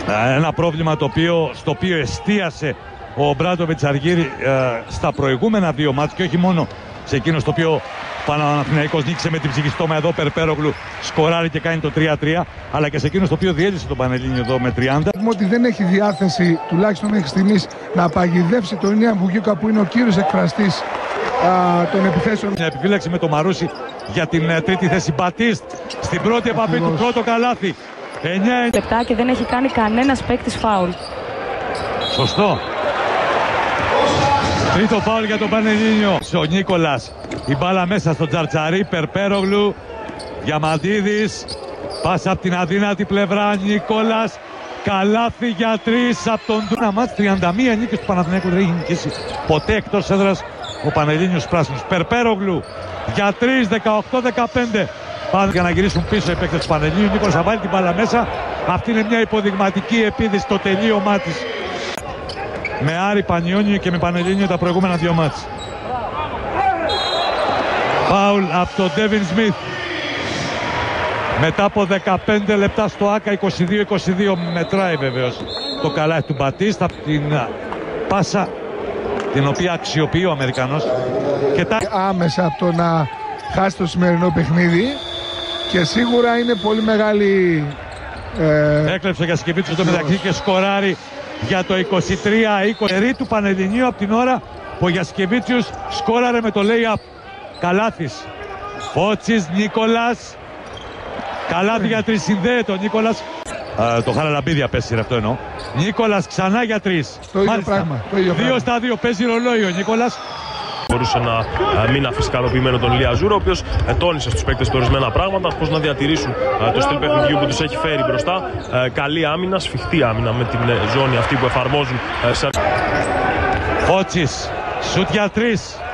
Ένα πρόβλημα στο οποίο εστίασε ο Μπράντοβιτς Αργύρη στα προηγούμενα δύο μάτς και όχι μόνο σε εκείνο στο οποίο Παναθηναϊκός νίκησε με την ψυχή. Στόμα εδώ, Περπέρογλου σκοράρει και κάνει το 3-3, αλλά και σε εκείνο στο οποίο διέλυσε τον Πανελλήνιο εδώ με 30. Ότι δεν έχει διάθεση, τουλάχιστον μέχρι στιγμής, να παγιδεύσει τον Ινία Μπουγιούκα που είναι ο κύριος εκφραστής των επιθέσεων. Μια επιφύλαξη με το Μαρούσι για την τρίτη θέση. Μπατίστ στην πρώτη επαφή του, πρώτο καλάθι. 9 λεπτά και δεν έχει κάνει κανένας παίκτης φάουλ. Σωστό. Τρίτο φάουλ για τον Πανελλήνιο. Ο Νίκολας, η μπάλα μέσα στο Τζαρτσαρί, Περπέρογλου, Διαμαντίδης, πάσα από την αδύνατη πλευρά, Νίκολας, καλάθι για 3 από τον Ντούνα. Μάτς 31 νίκες του Παναθηναϊκού, δεν έχει νικήσει ποτέ εκτός έδρας ο Πανελλήνιος πράσινος. Περπέρογλου για 3, 18-15. Πάνε για να γυρίσουν πίσω οι παίκτες του Πανελλήνιου. Νίκολας θα βάλει την μπάλα μέσα. Αυτή είναι μια υποδειγματική επίδυση στο τελείωμά της. Με Άρη, Πανιόνιο και με Πανελλήνιο τα προηγούμενα δύο μάτς. Φάουλ από τον Ντέβιν Σμιθ. Μετά από 15 λεπτά στο ΆΚΑ, 22-22 μετράει βεβαίως το καλάθι του Μπατίστα από την πάσα την οποία αξιοποιεί ο Αμερικανός. Και άμεσα από το να χάσει το σημερινό παιχνίδι και σίγουρα είναι πολύ μεγάλη... Έκλεψε για Γιασκεβίτσιος στο μεταξύ και σκοράρει για το 23-20 του Πανελληνίου από την ώρα που ο Γιασκεβίτσιος σκόραρε με το lay-up. Καλάθις, Φώτσης, Νίκολας, καλάθι για 3, συνδέεται ο Νίκολας. Το Χαραλαμπίδη απέσυρε, αυτό εννοώ. Νίκολας ξανά για 3. Το ίδιο πράγμα. 2 στα 2, παίζει ρολόι ο Νίκολας. Μπορούσε να μην αφήσει ικανοποιημένο τον Ηλία Ζούρο, ο οποίος τόνισε στους παίκτες του ορισμένα πράγματα, πώς να διατηρήσουν το στυλ παιχνιδιού που τους έχει φέρει μπροστά. Καλή άμυνα, σφιχτή άμυνα με την ζώνη αυτή που εφαρμόζουν. Φώτσης, σουτ για 3.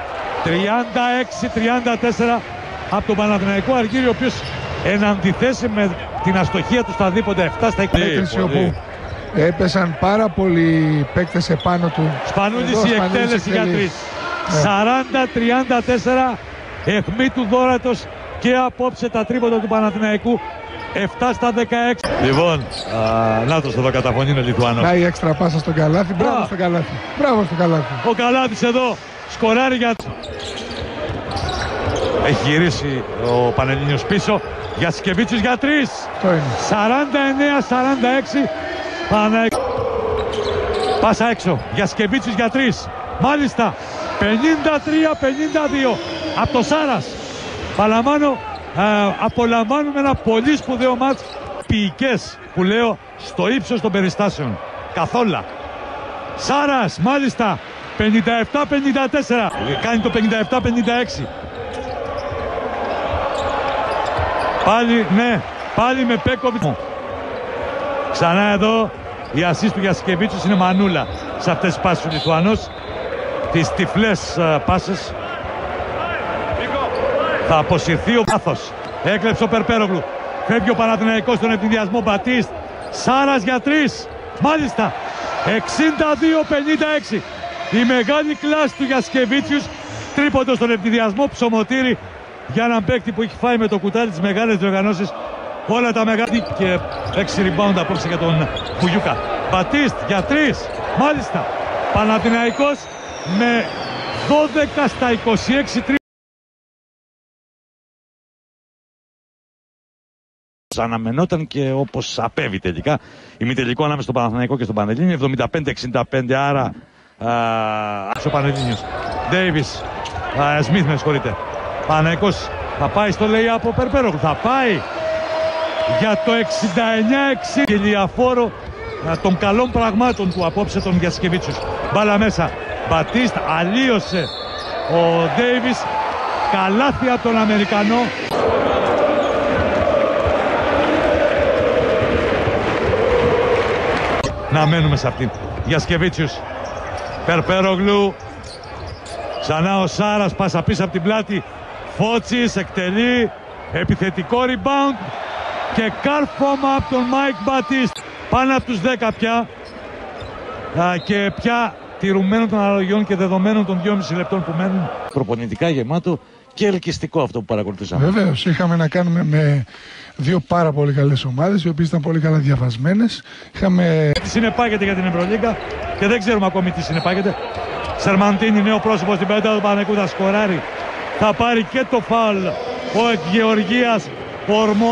36-34 από τον Παναθηναϊκό Αργύριο, ο οποίος εν αντιθέσει με την αστοχία του στα δίποτα 7 στα 20. Όπου έπεσαν πάρα πολλοί παίκτες επάνω του. Σπανούλης η εκτέλεση για 3. 40-34, αιχμή του Δόρατος και απόψε τα τρίποτα του Παναθηναϊκού. 7 στα 16. Λοιπόν, νάτος εδώ καταφωνεί είναι Λιθουανός. Πάει έξτρα πάσα στον καλάθι, μπράβο στον καλάθι. Μπράβο στον καλάθι. Ο Καλάθης εδώ σκοράρει για... Έχει γυρίσει ο Πανελλήνιος πίσω. Γιασκεβίτσιος για 3. 49-46. Πάσα έξω. Γιασκεβίτσιος για 3. Μάλιστα. 53-52 από το Σάρας. Παλαμβάνω, απολαμβάνουμε ένα πολύ σπουδαίο μάτς. Ποιικές που λέω στο ύψος των περιστάσεων. Καθόλα. Σάρας, μάλιστα. 57-54. Κάνει το 57-56. Πάλι, ναι, πάλι με Πέκοβιτς. Ξανά εδώ η assist του Γιασκεβίτσιος είναι μανούλα σε αυτές τις πάσες του Λιθουανός. Τις τυφλές πάσες. Θα αποσυρθεί ο πάθος. Έκλεψε ο Περπέρογλου. Φεύγει ο Παναθηναϊκός στον ευνηδιασμό. Μπατίστ. Σάρας για 3. Μάλιστα. 62-56. Η μεγάλη κλάση του Γιασκεβίτσιους. Τρίποντο στον ευνηδιασμό. Ψωμοτήρι για έναν παίκτη που έχει φάει με το κουτάλι τις μεγάλες διοργανώσεις. Όλα τα μεγάλα. Και 6 rebound απόψε για τον Μπουγιούκα. Μπατίστ για 3. Μάλιστα. Παναθηναϊκός με 12 στα 26. Αναμενόταν και όπως απέβη τελικά ημιτελικό ανάμεσα στον Παναθηναϊκό και στον Πανελλήνιο. 75-65, άρα ο Πανελλήνιος. Ντέιβις, Σμιθ με συγχωρείτε. Παναθηναϊκός θα πάει στο lay-up από Περπέρογλου. Θα πάει για το 69-60 και λιαφόρο των καλών πραγμάτων του απόψε τον Γιασκεβίτσιους. Μπάλα μέσα. Μπατίστ, αλλίωσε ο Ντέιβις. Καλάθι από τον Αμερικανό. Να μένουμε σε αυτήν. Γιασκεβίτσιους. Περπέρογλου. Ξανά ο Σάρας, πάσα πίσω από την πλάτη. Φώτσης, εκτελεί. Επιθετικό rebound. Και κάρφωμα από τον Μάικ Μπατίστ. Πάνω από τους 10 πια. Και πια τηρουμένων των αναλογιών και δεδομένων των 2,5 λεπτών που μένουν. Προπονητικά γεμάτο και ελκυστικό αυτό που παρακολουθήσαμε. Βεβαίως, είχαμε να κάνουμε με δύο πάρα πολύ καλές ομάδες, οι οποίες ήταν πολύ καλά διαβασμένες. Τι συνεπάγεται για την Ευρωλίγκα και δεν ξέρουμε ακόμη τι συνεπάγεται. Σερμαντίνη, νέο πρόσωπο στην πέντα του Παναθηναϊκού, θα σκοράρει. Θα πάρει και το φάουλ ο Γεωργίας Ορμό.